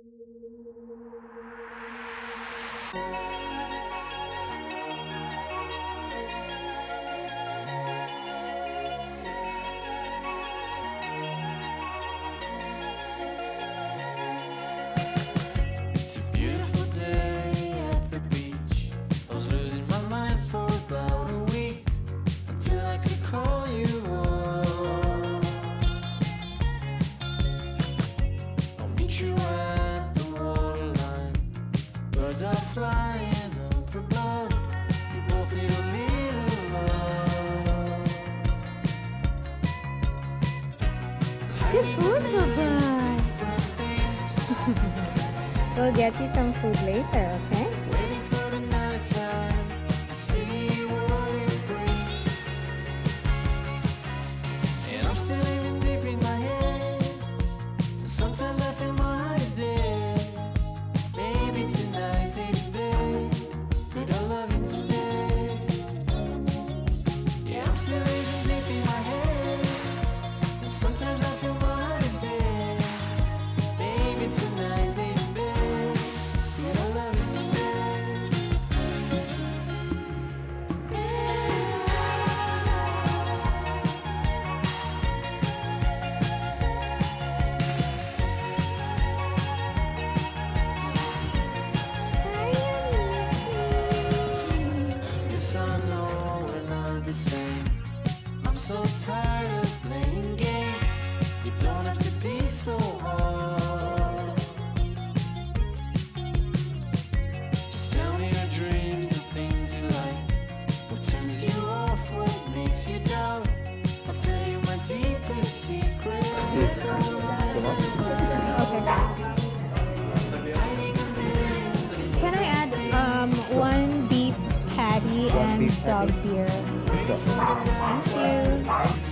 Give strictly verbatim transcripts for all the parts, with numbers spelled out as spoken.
We'll get you some food later, okay? Waiting for the night time to see what it brings. And I'm still living deep in my head. Sometimes I feel my heart is dead. Maybe tonight, baby, babe, take a love instead. Yeah, I'm still living deep in my head. Sometimes I feel my heart is dead. Maybe tonight, baby. I'm so tired of playing games. You don't have to be so hard. Just tell me your dreams, the things you like. What turns you off, what makes you doubt. I'll tell you my deepest secrets. Can I add um one beef patty one and beef dog patty. Beer? Thank you.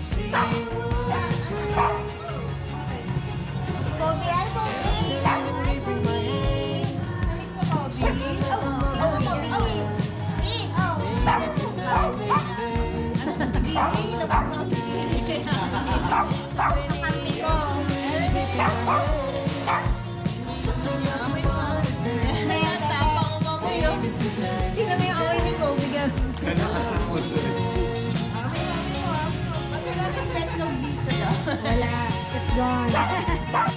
Wala, it's gone.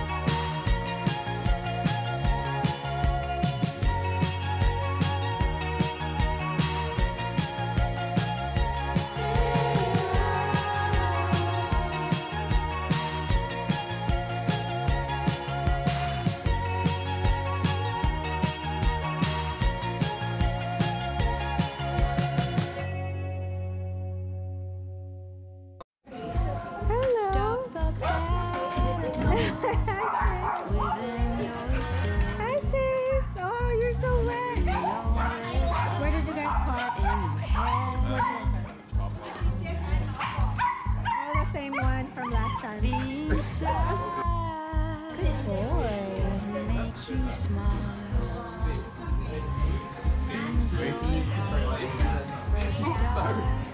Hi Chase! Oh, you're so wet! Where did you get caught? Oh, the same one from last time. Good boy. Doesn't make you smile. It seems so hard since the first start.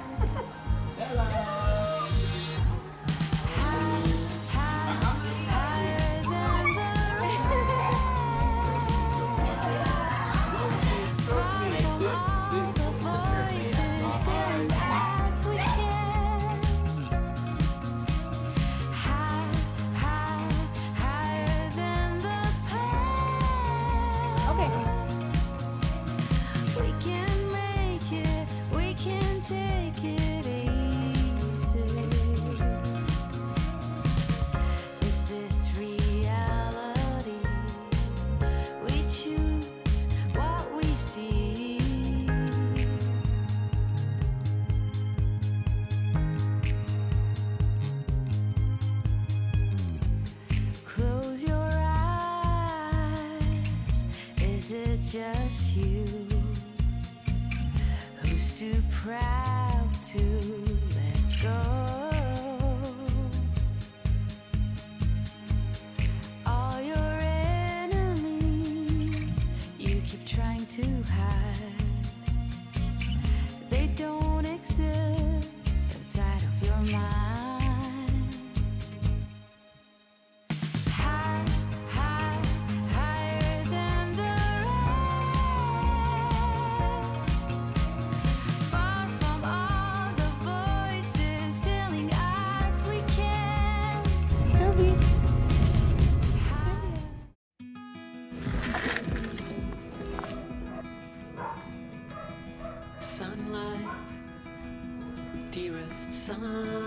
Just you, who's too proud to let go. All your enemies you keep trying to hide, they don't exist outside of your mind. Hide, hide, sun.